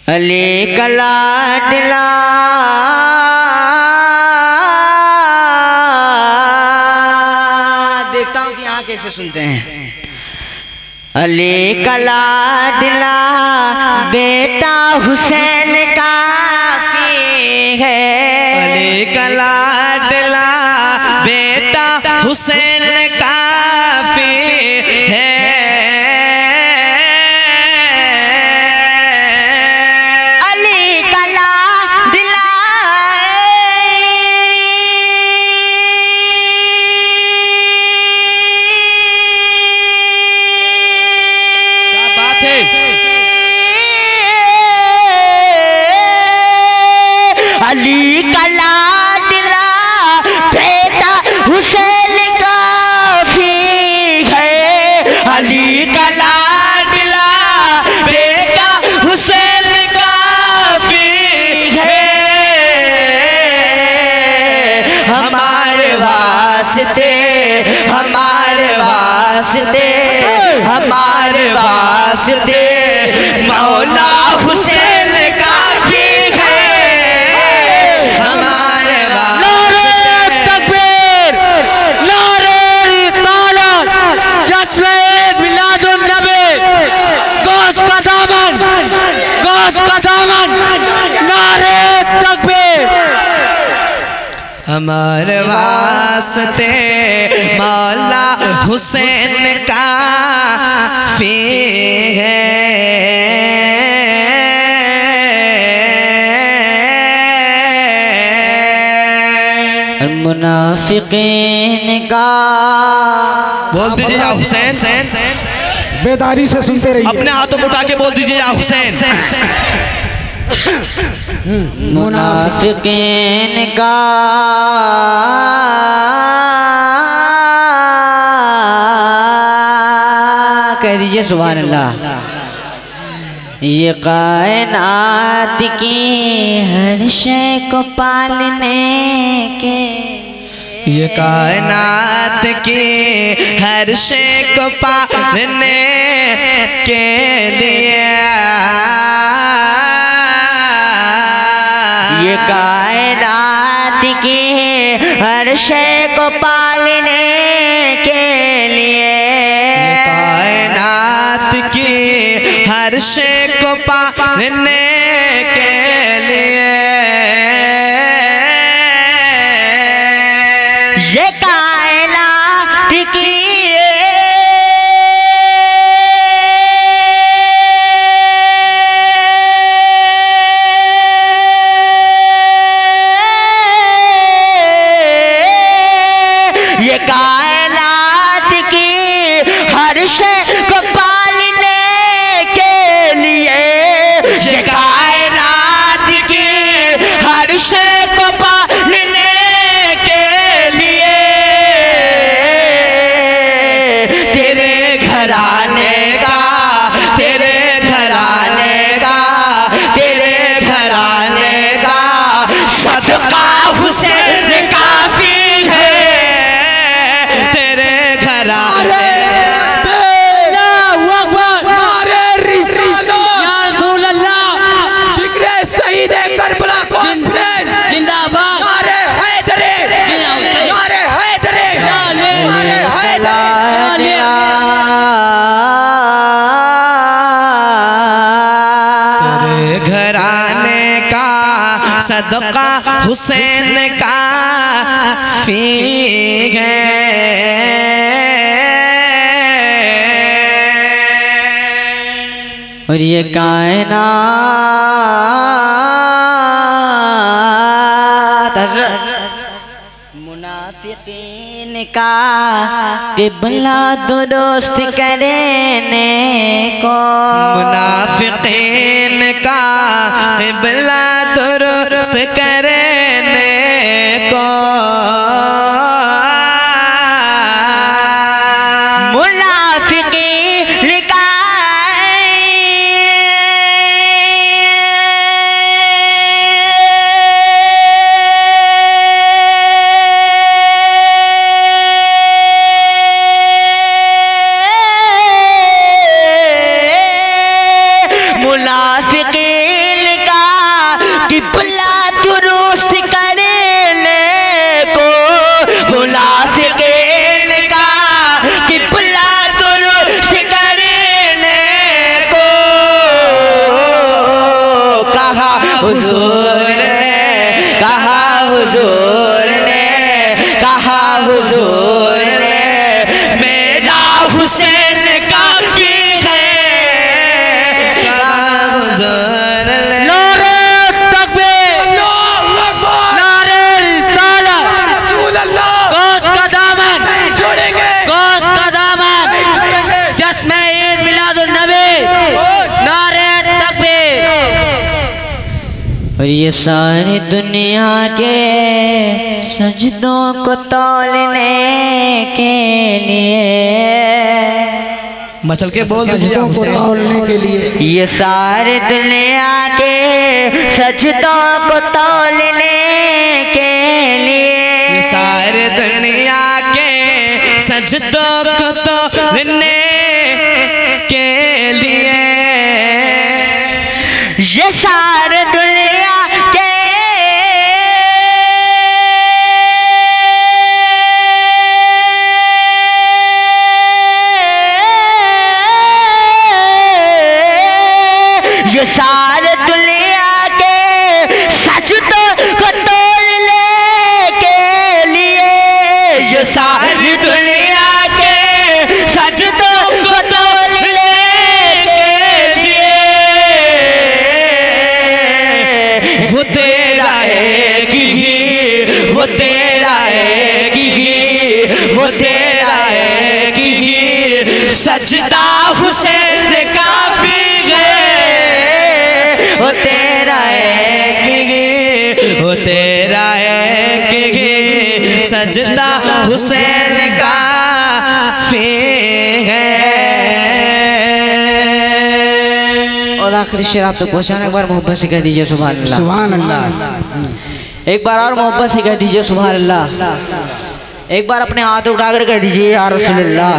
अली का लाडला देखता हूँ कि यहाँ कैसे सुनते हैं। अली का लाडला बेटा हुसैन काफी है। अली का लाडला बेटा हुसैन काफी है। अली का लाडला बेटा हुसैन काफी है। अली का लाडला बेटा हुसैन काफी है। हमारे वास्ते हमारे वास्ते हमारे वास्ते मौला हुसैन काफी है। हमारे वास्ते मौला हुसैन काफी है। मुनाफिकीन का बोल दीजिए या हुसैन। बेदारी से सुनते रहिए। अपने हाथों को उठा के बोल दीजिए या हुसैन। मुनाफिकीन का कह दीजिए सुभान अल्लाह। ये कायनात की हर शय को पालने के, ये कायनात की हर शय को पालने के लिए, ये कायनात की हर शय को पालने के लिए, कायनात की हर शय को पालने के लिए, ये कायनात की ये कायनात की हर शय को पालने के लिए, ये कायनात की हर शय को पालने के लिए, तेरे घराने का तेरे घराने का तेरे घराने का सदका हुसैन काफी है। घराने का सदका हुसैन काफी है। और ये कायनात मुनाफिकीन का क़िबला दुरुस्त करने को, मुनाफिकीन का क़िबला दुरुस्त करने को, मुनाफिकीन का मुनाफिकीन ये सारी दुनिया के सजदों को तौलने के लिए, मचल के बोल दीजिए तौलने के लिए, ये सारी दुनिया के सजदों को तौलने के लिए, ये सारी दुनिया के सजदों को तौलने के लिए, ये सारी दुनिया के ये सारी दुनिया के सजदों को तोड़ने के लिए, ये सारी दुनिया के सजदों को तोड़ने के लिए, वो तेरा एक ही, वो तेरा एक ही, वो तेरा एक ही सजदा हुसैन काफी है, वो तेरा एक ही, वो तेरा एक ही सजदा हुसैन काफी है। और आखिरी शेर आप तो पहुंचाने एक बार मोहब्बत से कह दीजिए सुभान अल्लाह। सुभान अल्लाह। एक बार और मोहब्बत से कह दीजिए सुभान अल्लाह। एक बार अपने हाथ उठाकर कह दीजिए या रसूलुल्लाह।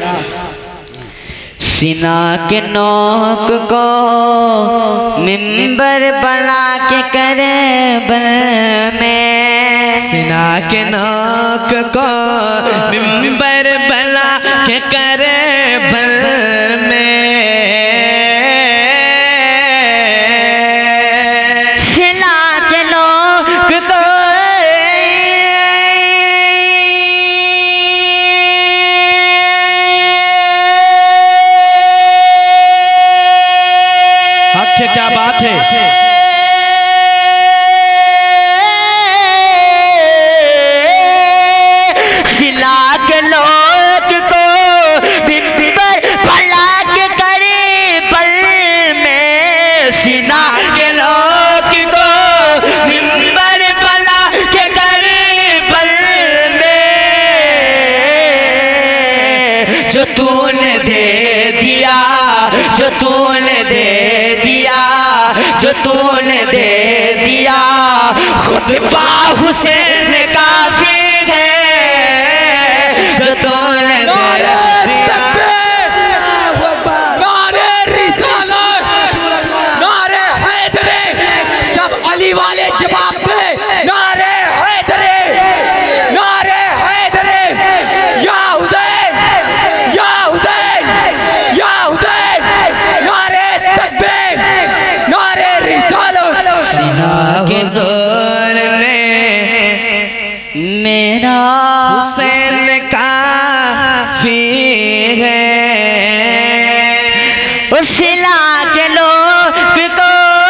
सीना के नोक को मिंबर बना के करे बल में, सीना के नोक को मिंबर बना के करे बल में, सीना के नोक को क्या बात है, सिला के लोग को मिंबर भला के करे पल में, सीना के लोग को मिंबर बना के करे पल में, जो तूने दे दिया, जो तूने दे दिया, जो तूने दे दिया, खुद हुसैन काफी है, जो तूने दे दिया। नारे रिसालत, नारे हैदरे, सब अली वाले जवाब दे, नारे हैदरे, नारे हैदरे, या हुसैन, या हुसैन, या हुसैन, नारे तकबीर, नारे रिसालत। हुजूर ने मेरा हुसैन काफी है, सिला के लोग को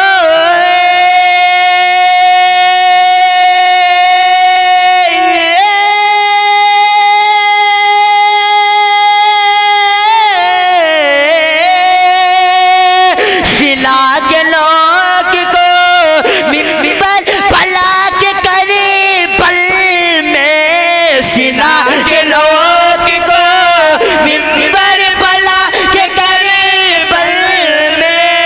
सिला के लोग को मिंबर भला के करे पल में, सिला के लोग को मिंबर भला के करे पल में,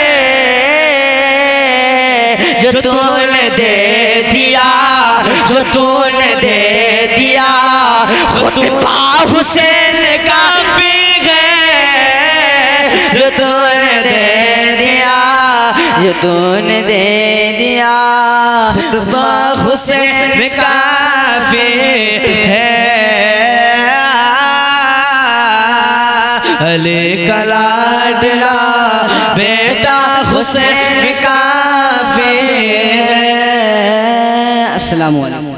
जो तूने दे दिया, जो तूने दे दिया, खुद हुसैन काफी है, जो तूने दे दिया, जो तूने दे दिया, खुतबा हुसैन काफी है, अली का लाडला बेटा हुसैन काफी है। अस्सलाम वालेकुम।